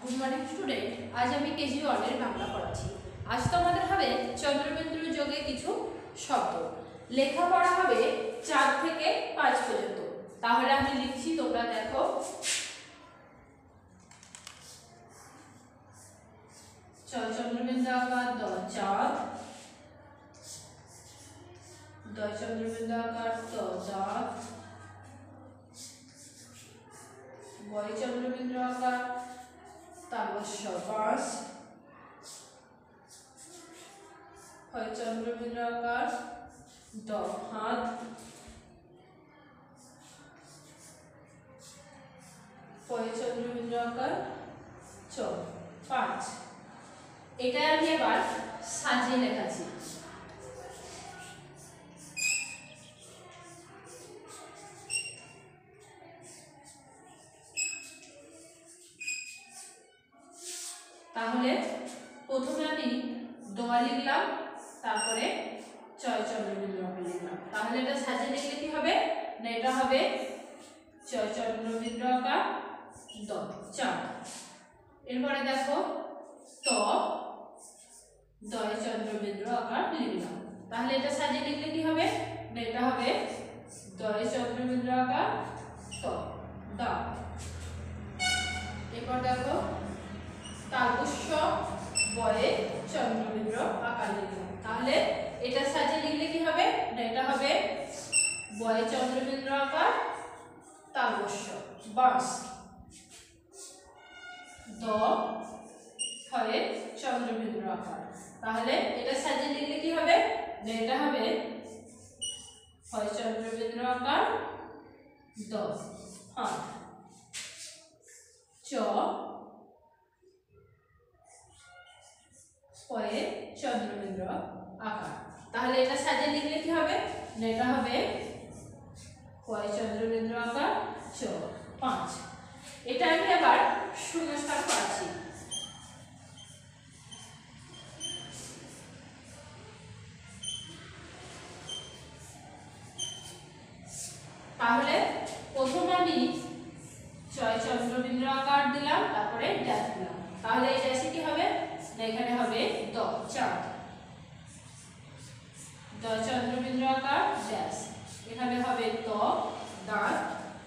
Good morning student. आज আমি KG 1 এর বাংলা পড়াচ্ছি। আজ তোমাদের হবে চন্দ্রবিন্দু যোগে কিছু শব্দ। লেখাপড়া হবে 4 থেকে 5 পর্যন্ত। তাহলে আমি লিখছি, তোমরা দেখো। চন্দ্রবিন্দু আকার দ চাঁদ, দ চন্দ্রবিন্দু আকার ত চাঁদ, বয় চন্দ্রবিন্দু আকার তালস্য 5, হয় চন্দ্রবিন্দু আকার দ হাত, পয় চন্দ্রবিন্দু আকার চ 5। এটা আমি এবার সাজিয়ে লেখাচ্ছি। তাহলে প্রথমে আমি দ লিখলাম, তারপরে চয় চন্দ্রবিন্দু আকার লিখলাম। তাহলে এটা সাজিয়ে লিখলে কি হবে না, এটা হবে চয় চন্দ্রবিন্দু আকার দ চাঁদ। এরপরে দেখো ত দয় চন্দ্রবিন্দু আকার লিখলাম। তাহলে এটা সাজিয়ে লিখলে কি হবে না, এটা হবে দয় চন্দ্রবিন্দু আকার ত দা। এরপর দেখো তালস্য বয়ে চন্দ্রবিন্দু আকার লিখলাম। তাহলে এটা সাজিয়ে লিখলে কি হবে না, এটা হবে বয়ে চন্দ্রবিন্দু আকার তালস্য বাস দ হয় চন্দ্রবিন্দু আকার। তাহলে এটা সাজিয়ে লিখলে কি হবে না, এটা হবে হয় চন্দ্রবিন্দু আকার দ হাত চ পয়ে চন্দ্রবিন্দু আকার। তাহলে এটা সাজিয়ে লিখলে কি হবে না, এটা হবে পয়ে চন্দ্রবিন্দু আকার চ 5। এটা আমি আবার শূন্যস্থান করাচ্ছি। তাহলে প্রথমে আমি চয় চন্দ্রবিন্দু আকার দিলাম, তারপরে ড্যাশ দিলাম। তাহলে এই ড্যাশে কি হবে না, এখানে হবে দ চাঁদ, দ চন্দ্রবিন্দু আকার ড্যাশ। এখানে হবে ত দাঁত,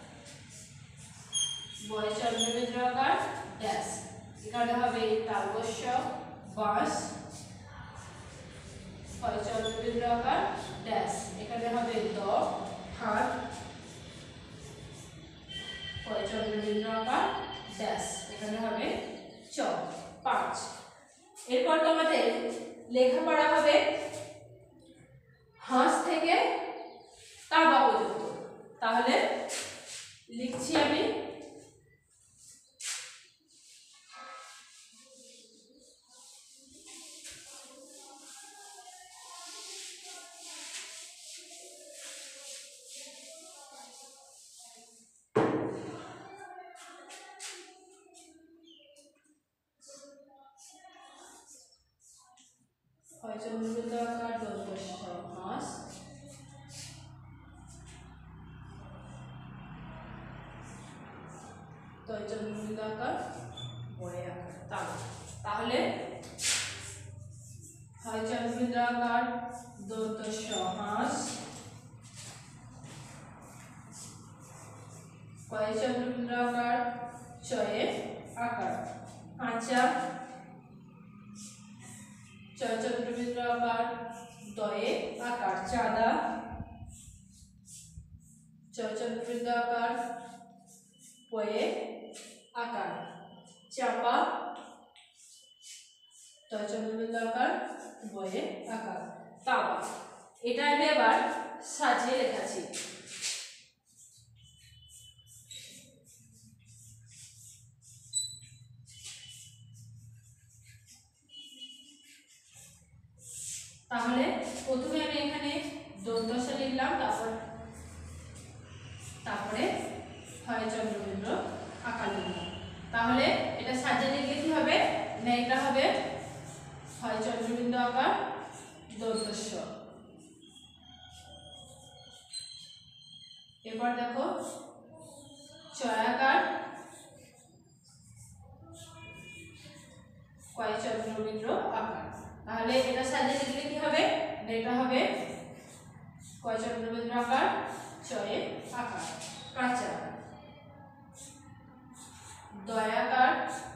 বয় চন্দ্রবিন্দু আকার ড্যাশ। এখানে হবে তালস্য বাস, হয় চন্দ্রবিন্দু আকার ড্যাশ। এখানে হবে দ হাত, হয় চন্দ্রবিন্দু আকার ড্যাশ। এখানে হবে চ 5। এরপর তোমাদের লেখাপড়া হবে হাঁস থেকে তাবা পর্যন্ত। তাহলে লিখছি আমি হয় চন্দ্রবিন্দু আকার দন্তস্য হাঁস, তয় চন্দ্রবিন্দু আকার বয়ে আকার তাবা। তাহলে হয় চন্দ্রবিন্দু আকার দন্তস্য হাঁস, কয় চন্দ্রবিন্দু আকার চয়ে আকার কাঁচা, চয় চন্দ্রবিন্দু আকার দয়ে আকার চাঁদা, চয় চন্দ্রবিন্দু আকার পয়ে আকার চাপা, তয় চন্দ্রবিন্দু আকার বয়ে আকার তাবা। এটা আমি এবার সাজিয়ে লেখাচ্ছি। তাহলে প্রথমে আমি এখানে দন্তস্য লিখলাম, তারপরে হয় চন্দ্রবিন্দু আকার লিখলাম। তাহলে এটা সাজিয়ে লিখলে কি হবে না, এটা হবে হয় চন্দ্রবিন্দু আকার দন্তস্য। এরপর দেখো চয়াকার তাহলে এটা সাজিয়ে লিখলে কি হবে, এটা হবে কয় চন্দ্রবিন্দু আকার, চয়ে আকার। কাঁচা দয়াকার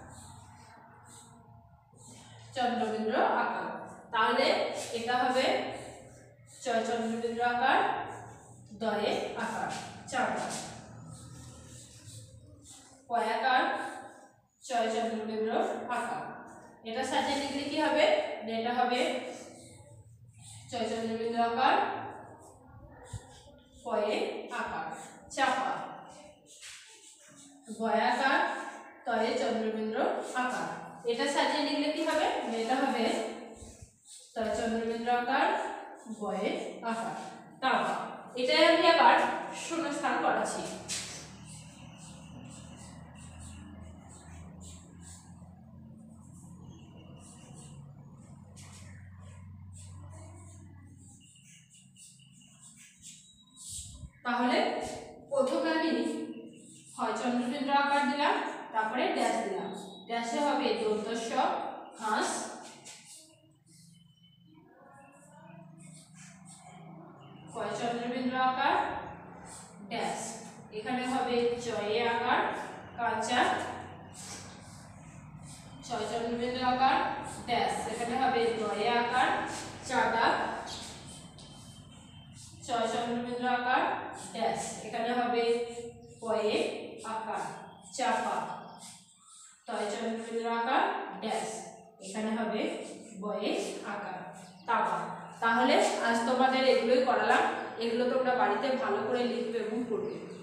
চন্দ্রবিন্দু আকার, তাহলে এটা হবে চয় চন্দ্রবিন্দু আকার, দয়ে আকার। চাপা কয়াকার চয় চন্দ্রবিন্দু আকার, এটা সাজিয়ে লিখলে কি হবে, এটা হবে চয় চন্দ্রবিন্দু আকার, পয়ে আকার। চাপা বয়াকার তয়ে চন্দ্রবিন্দু আকার, এটা সাজিয়ে লিখলে কি হবে, এটা হবে তয় চন্দ্রবিন্দু আকার, বয়ে আকার। তারপর এটাই আমি আবার শূন্যস্থান করাচ্ছি। তাহলে প্রথমে আমি হয় চন্দ্রবিন্দু আকার দিলাম, তারপরে ড্যাশ দিলাম, ড্যাশে হবে দন্তস্ব ঘাস, কয় চন্দ্রবিন্দু আকার ড্যাশ, এখানে হবে চয়ে আকার কাঁচা, ছয় চন্দ্রবিন্দু আকার ড্যাশ, এখানে হবে দয়ে আকার চাঁদা, ছয় চন্দ্রবিন্দু আকার ড্যাশ, এখানে হবে পয়ে আকার চাপা, তয় চন্দ্রবিন্দু আকার ড্যাশ, এখানে হবে বয়ে আকার তাবা। তাহলে আজ তোমাদের এগুলোই করালাম, এগুলো তোমরা বাড়িতে ভালো করে লিখবে এবং পড়বে।